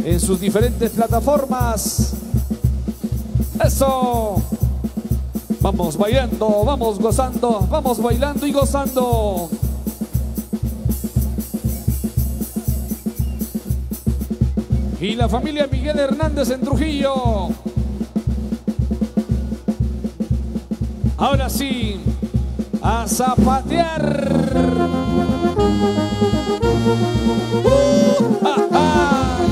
en sus diferentes plataformas. ¡Eso! Vamos bailando, vamos gozando, vamos bailando y gozando. Y la familia Miguel Hernández en Trujillo. Ahora sí, a zapatear. ¡Ja, ja!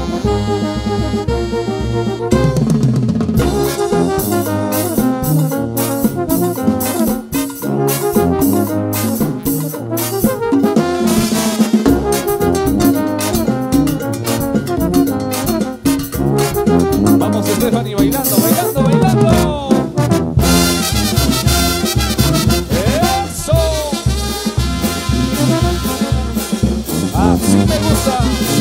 Vamos, Stephanie, bailando, bailando, bailando. ¡Eso! Así me gusta.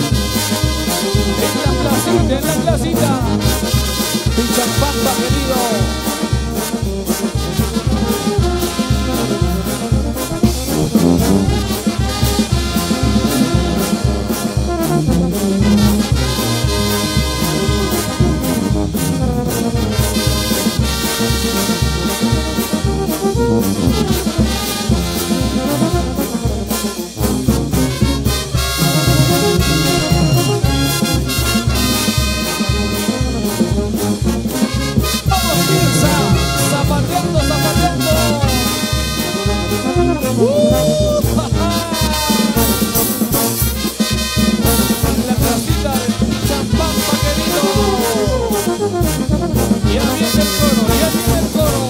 En la placita. Pichampampa, querido. Zapateando, zapateando. La casita de Champampa, querido. Ya viene el coro, ya viene el coro.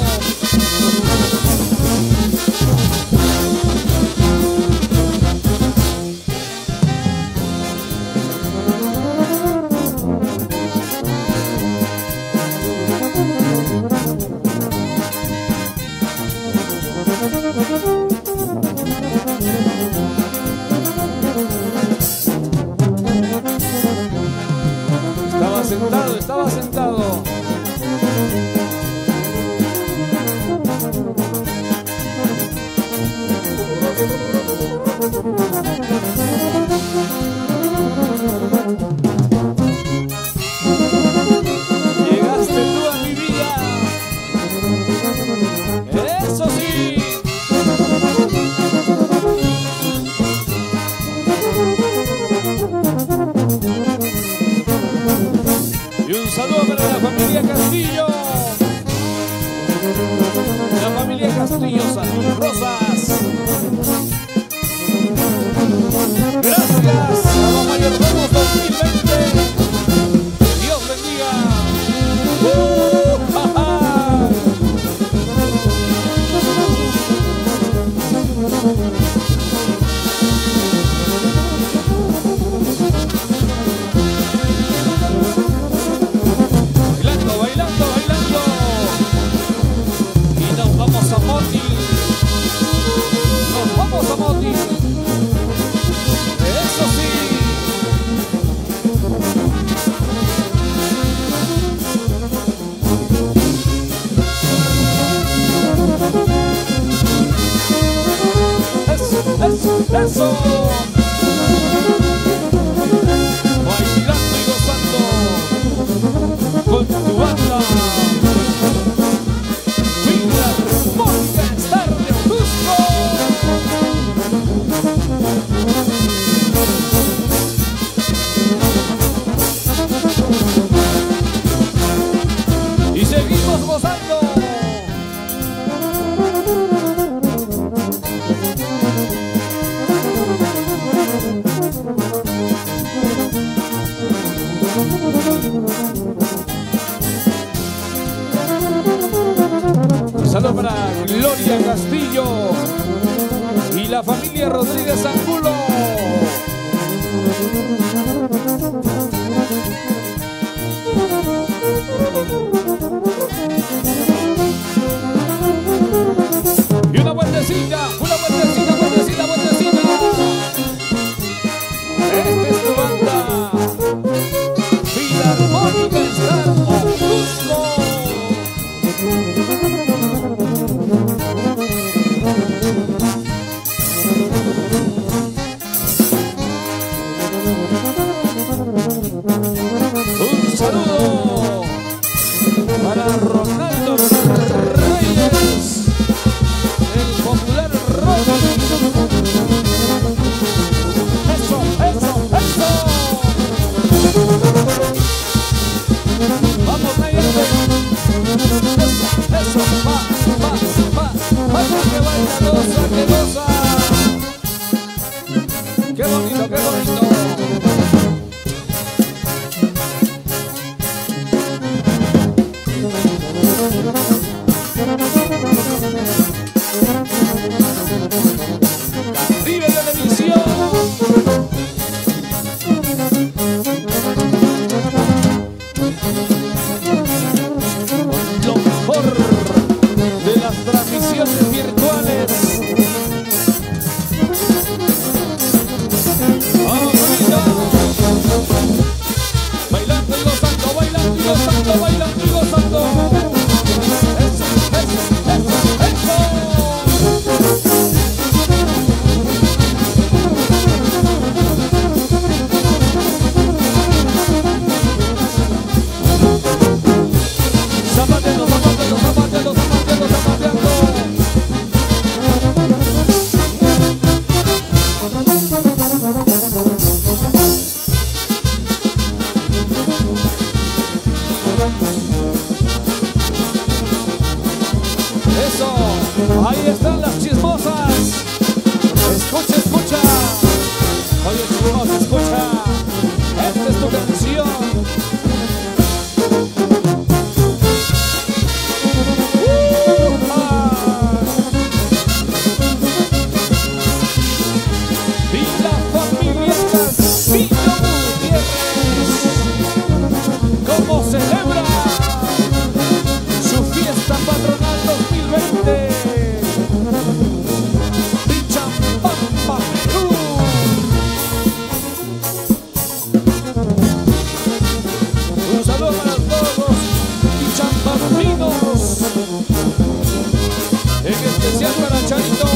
Estaba sentado. Llegaste tú a mi vida. Eso sí. Y un saludo para la familia Castillo. La familia Castillo, San Rosas. Gracias a los mayordomos 2020. Dios bendiga. ¡Ja, ja! Bailando, bailando, bailando. Y nos vamos a Moti. Nos vamos a Moti. Eso sí. Eso, eso. Bailando y gozando con tu banda. Filarmónica Star de Cusco. Y seguimos gozando. Un saludo para Gloria Castillo y la familia Rodríguez Angulo. Y una vueltecita, vueltecita, vueltecita, vueltecita. Esta es tu banda. Filarmónica Star of Cusco. Eso, va, que baila, goza, que goza. Qué bonito, qué bonito. Caribe Televisión. Lo mejor de las transmisiones virtuales. Vamos, bonita. Bailando y gozando, bailando y gozando, bailando y gozando. Eso, eso, eso, eso. Zapateando, zapateando, zapateando, zapateando, zapateando. Eso, ahí están las chismosas. Escucha, escucha. Oye, chismosa, escucha. Esta es tu canción. ¿Cómo celebra su fiesta patronal 2020? Pichampampa, Perú. Un saludo para todos los pichampampinos, en especial para Charito.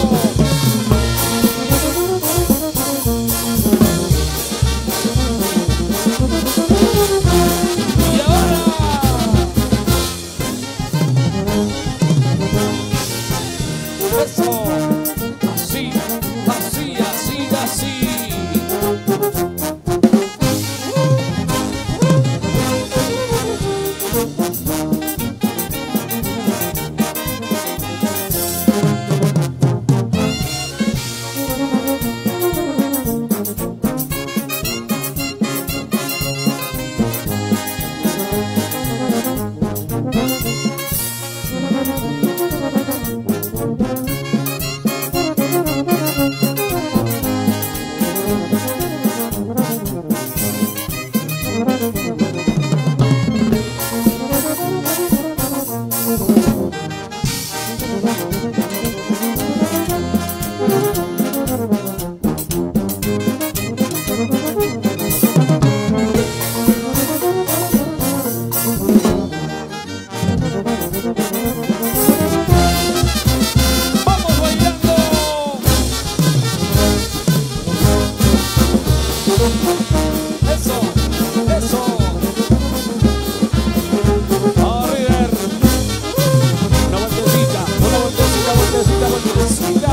Eso, así, así, así, así. Vamos bailando. Eso, eso. Arriba. Una vueltecita, vueltecita, vueltecita, vueltecita.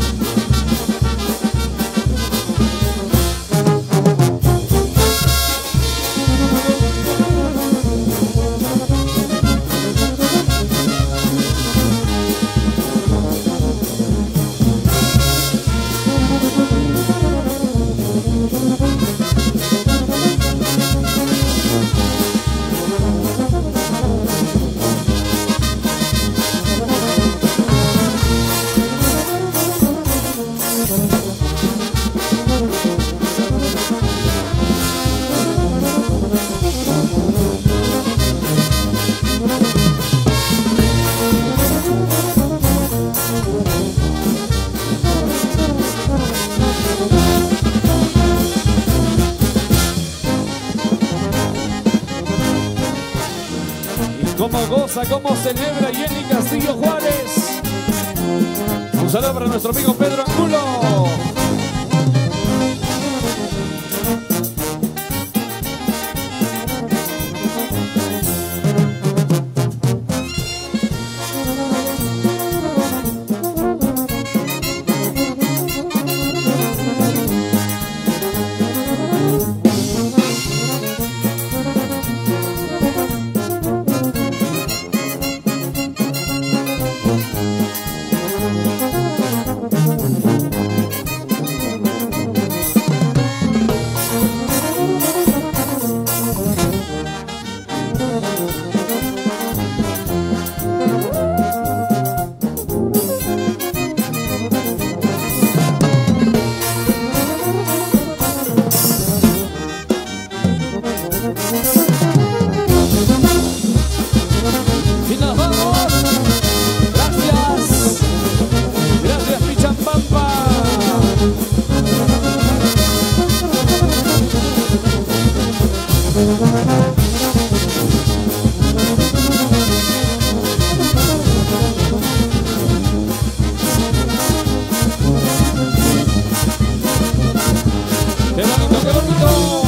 Cómo goza, cómo celebra Jenny Castillo Juárez. Un saludo para nuestro amigo Pedro Angulo. Y nos vamos. Gracias. Gracias, Pichampampa. ¡Qué bonito, qué bonito!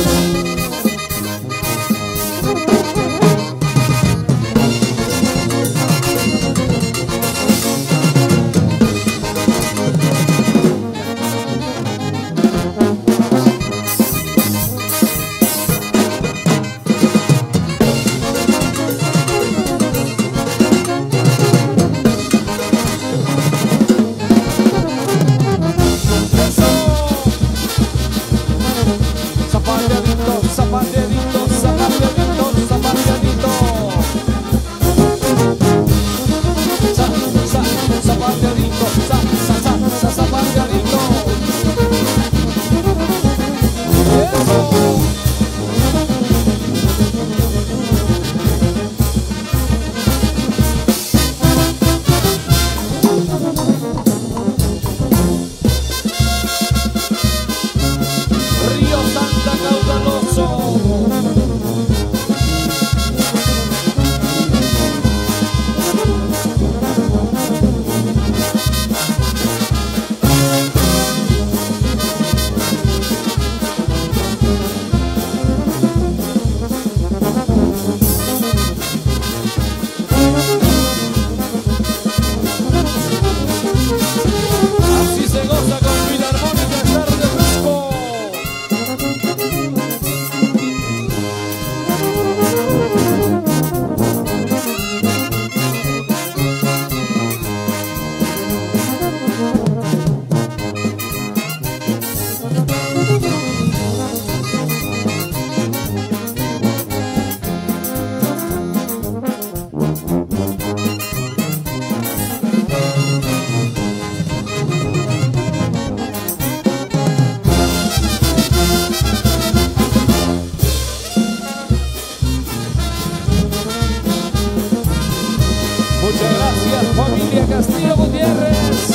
Muchas gracias, familia Castillo Gutiérrez.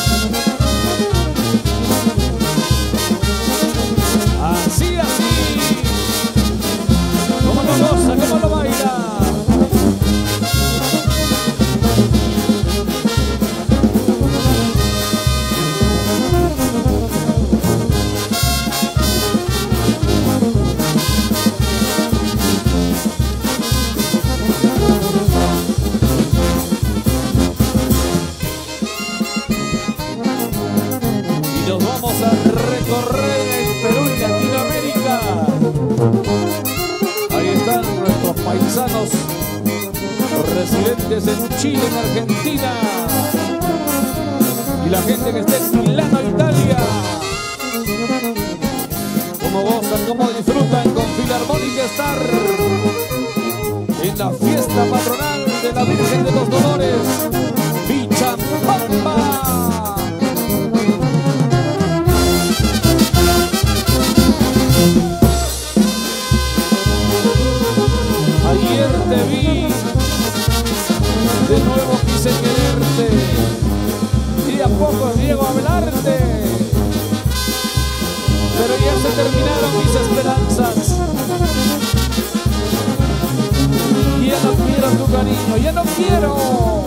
Así, así. ¿Cómo lo goza? ¿Cómo lo baila? Nos vamos a recorrer el Perú y Latinoamérica. Ahí están nuestros paisanos, los residentes en Chile, en Argentina, y la gente que está en Milano, Italia. Cómo gozan, cómo disfrutan con Filarmónica Star en la fiesta patronal de la Virgen de los Dolores, Pichampampa. Ayer te vi, de nuevo quise quererte, y a poco llego a hablarte, pero ya se terminaron mis esperanzas. Ya no quiero tu cariño, ya no quiero.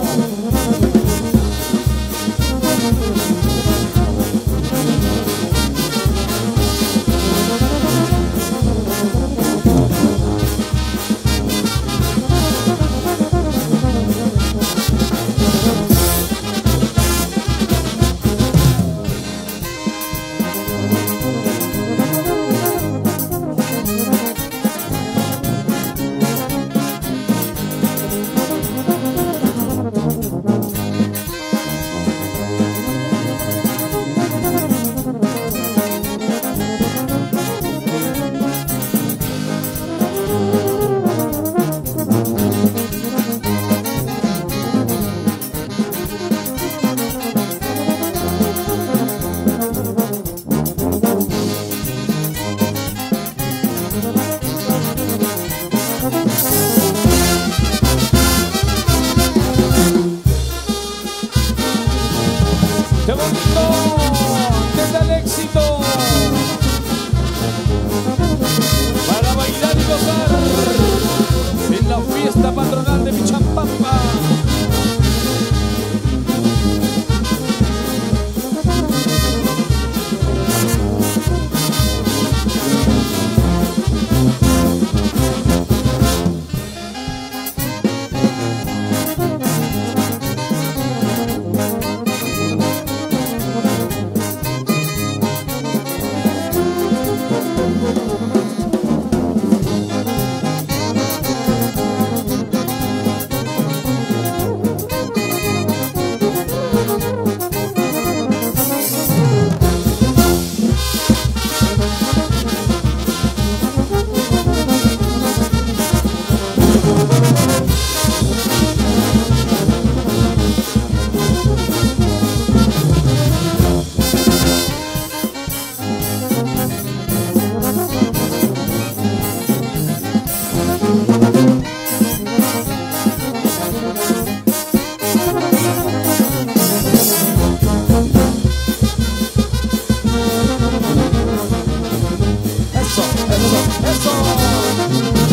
eso, eso, eso.